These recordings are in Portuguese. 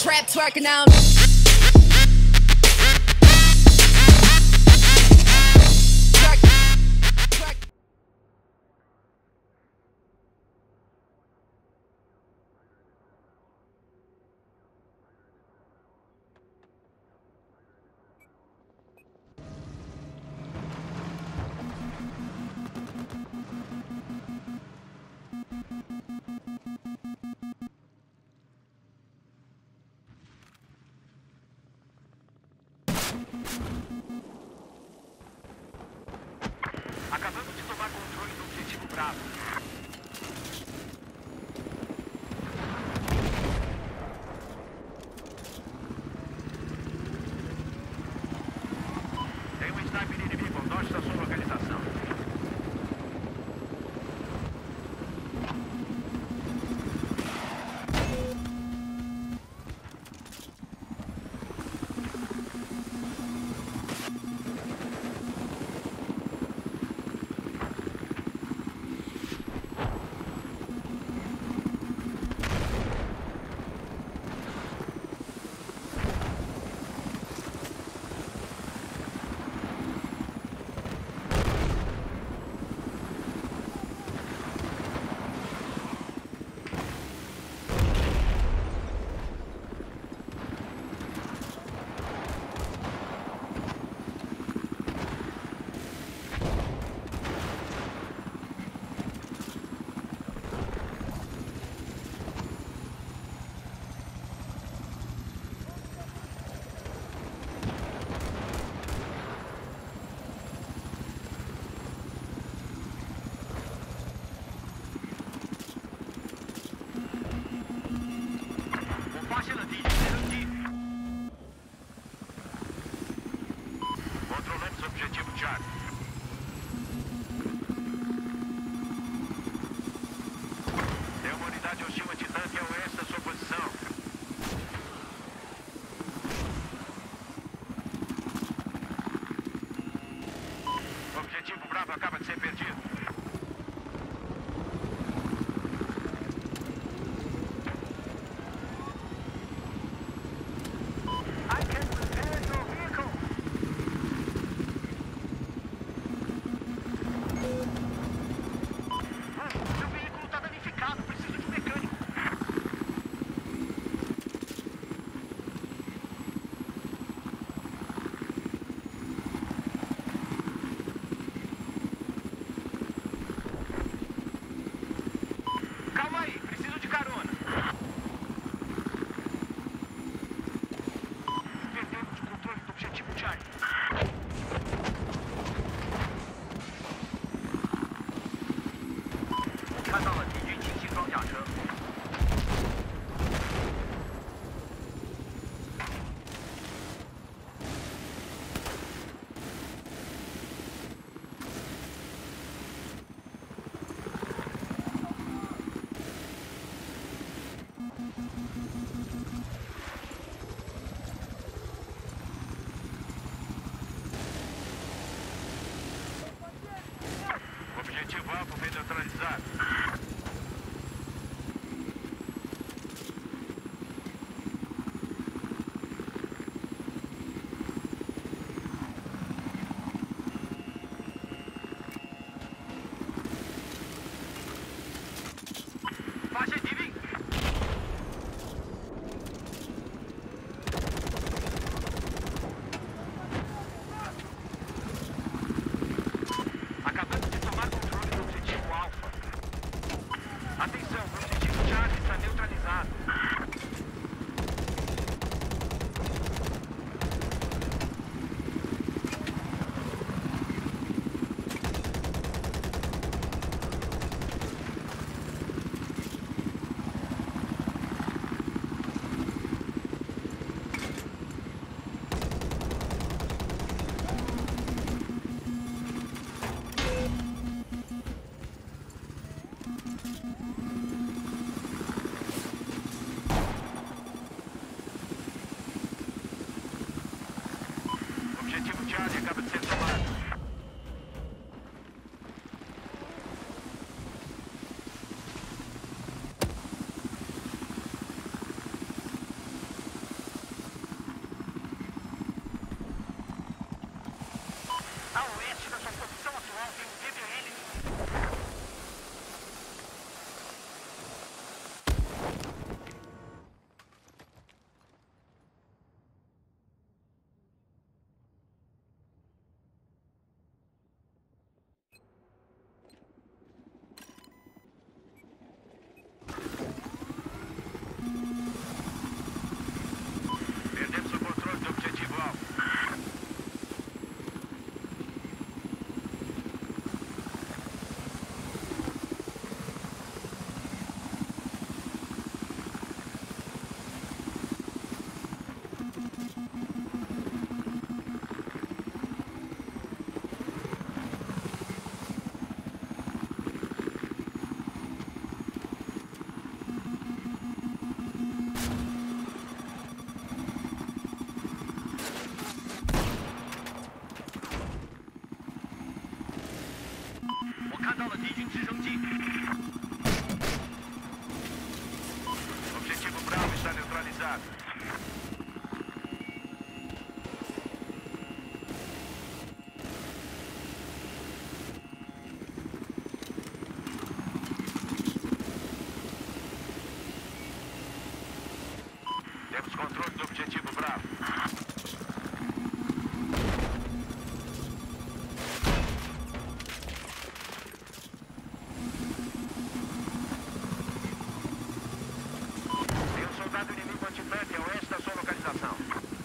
trap twerking now. Acabamos de tomar controle do objetivo Bravo. Tem um sniper inimigo ao norte da sua localização. Controlamos o objetivo Charlie. Tem uma unidade hostil antitanque a oeste da sua posição. O objetivo Bravo acaba de ser perdido. Objetivo alvo foi neutralizado. Faixa de mim. Acabamos de tomar controle do objetivo Alfa. Temos controle do objetivo Bravo. Tem um soldado inimigo antitanque a oeste da sua localização.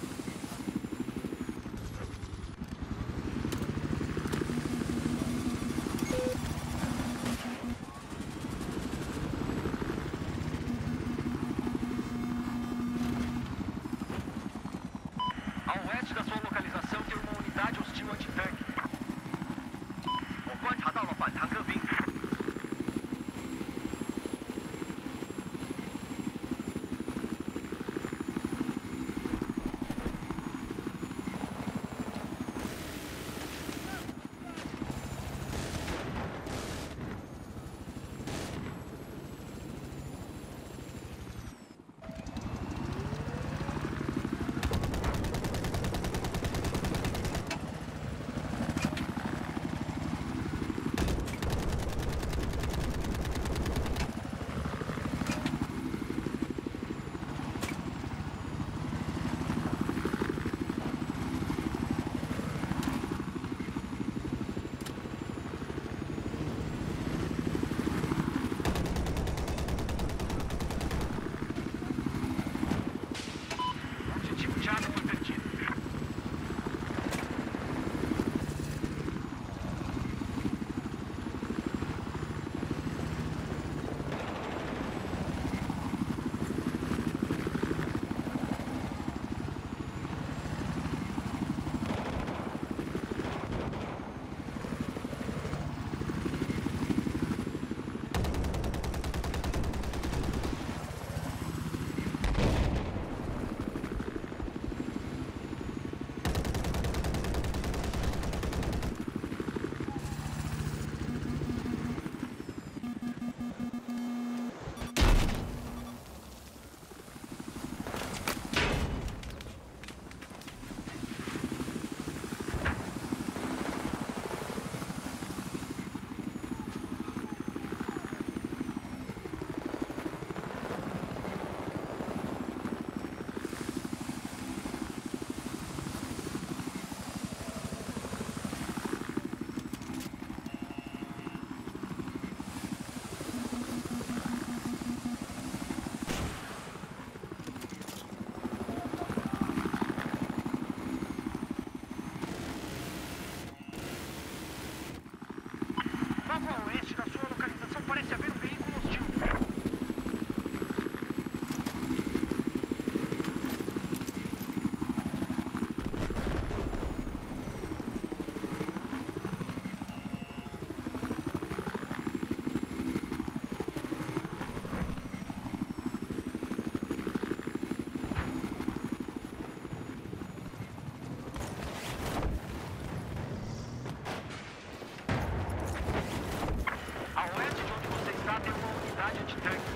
Ao oeste da sua localização tem uma unidade hostil antitanque. 我观察到了反坦克兵。Logo a oeste da sua localização parece haver um veículo hostil. A oeste de onde você está tem uma unidade antitanque.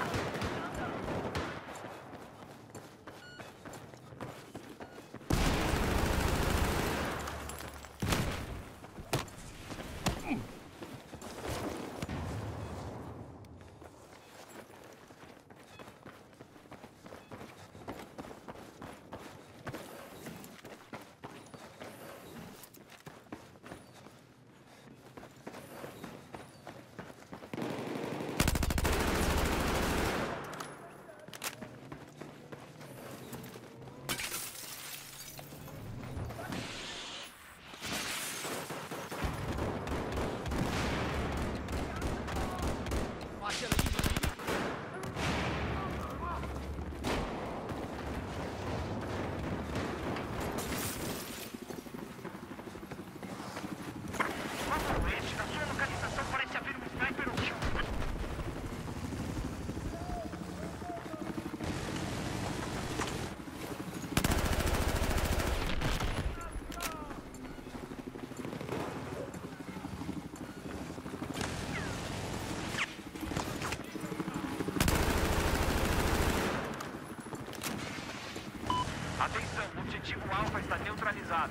Logo a oeste da sua localização parece haver um sniper hostil. Atenção, o objetivo Alfa está neutralizado.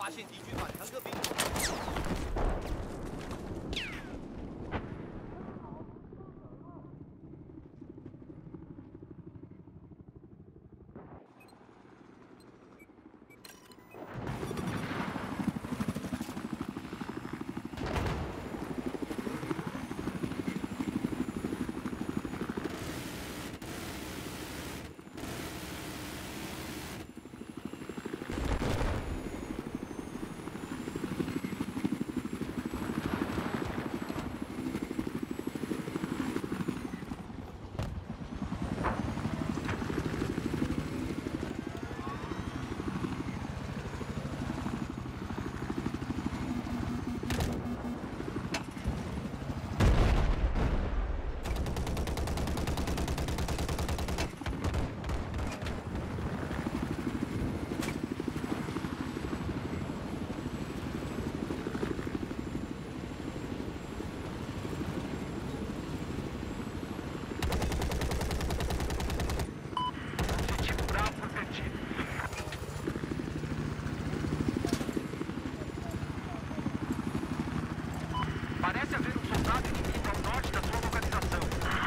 发现敌军反坦克兵。Parece haver um soldado inimigo ao norte da sua localização.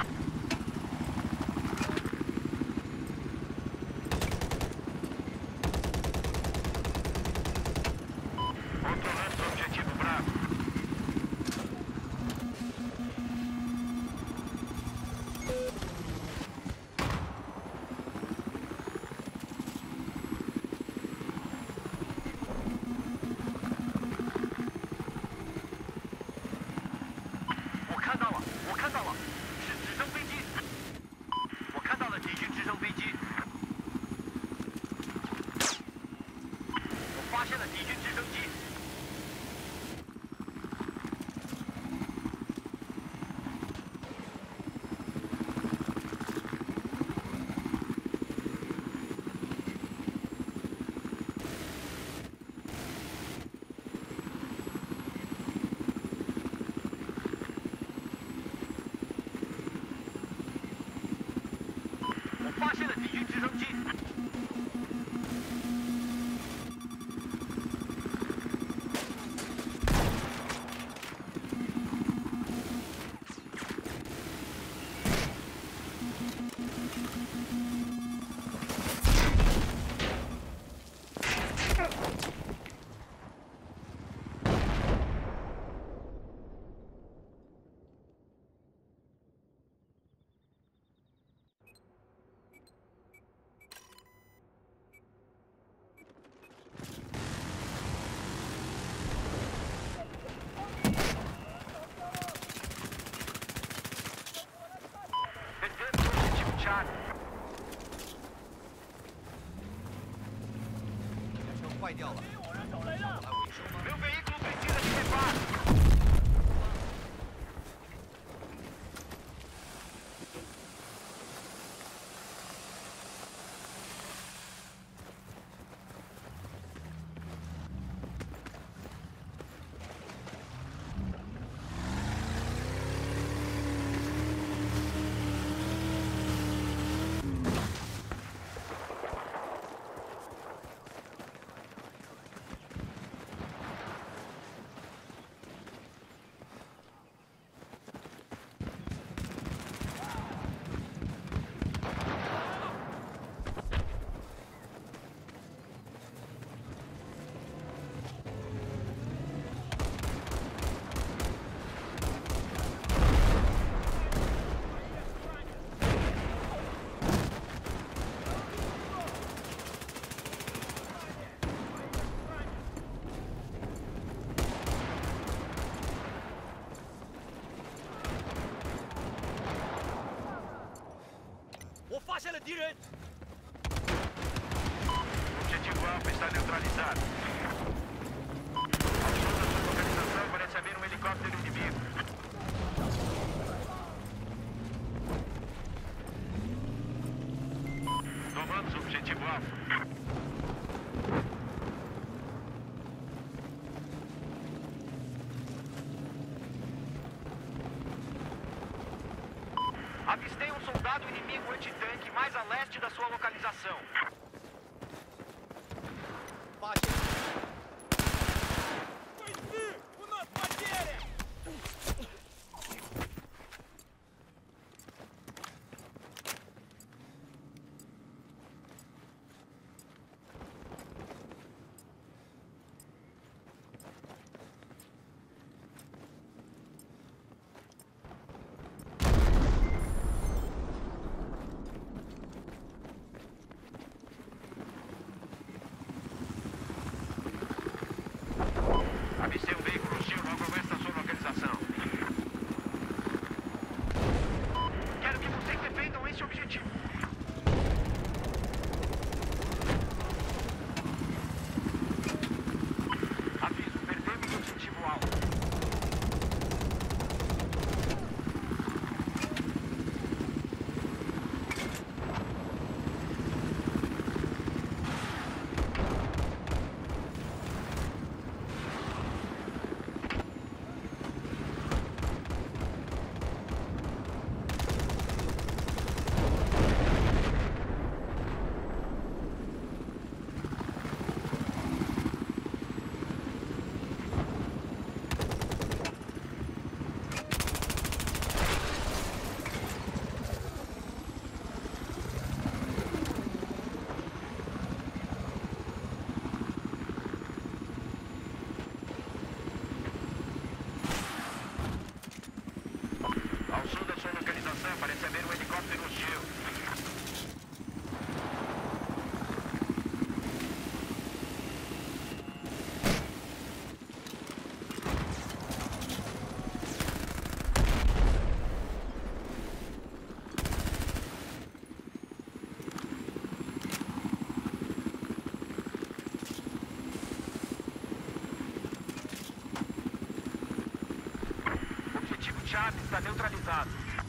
Controlando o objetivo Bravo.我看到了，是直升飞机。我看到了敌军直升飞机。我发现了敌军直升机。发现了敌军直升机。坏掉了，meu veículo precisa de reparo. Objetivo Alfa está neutralizado. Ao sul da sua localização parece haver um helicóptero inimigo. Tomamos o objetivo Alfa. Avistei um soldado inimigo antitanque mais a leste da sua localização. Baixa. Charlie está neutralizado.